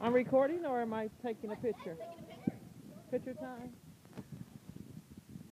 I'm recording or am I taking a picture? Picture time?